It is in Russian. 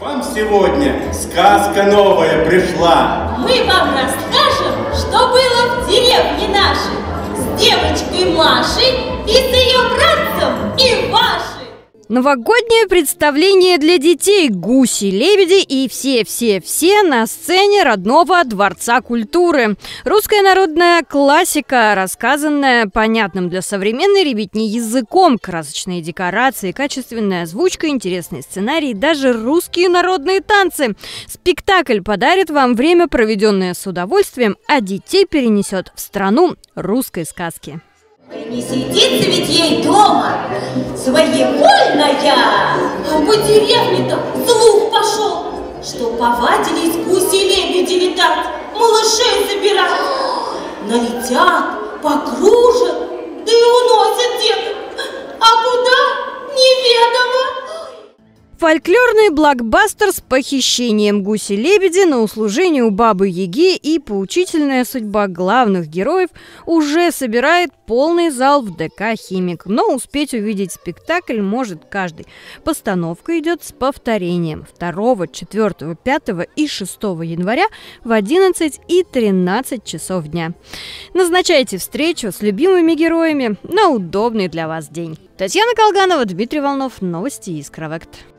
Вам сегодня сказка новая пришла. Мы вам расскажем, что было в деревне нашей с девочкой Машей и с ее братцем Ивашей. Новогоднее представление для детей «Гуси-лебеди» и все на сцене родного Дворца культуры. Русская народная классика, рассказанная понятным для современной ребятни языком, красочные декорации, качественная озвучка, интересный сценарий, даже русские народные танцы. Спектакль подарит вам время, проведенное с удовольствием, а детей перенесет в страну русской сказки. Не сидится ведь ей дома, своевольная, а по деревне-то слух пошел, что повадились гуси-лебеди летать, малышей забирать. Налетят, покружат, да и уносят деток, а куда неведомо. Фольклорный блокбастер с похищением гуси-лебеди на услужение у Бабы-Яги и поучительная судьба главных героев уже собирает полный зал в ДК «Химик». Но успеть увидеть спектакль может каждый. Постановка идет с повторением 2, 4, 5 и 6 января в 11 и 13 часов дня. Назначайте встречу с любимыми героями на удобный для вас день. Татьяна Колганова, Дмитрий Волнов. Новости Искровект.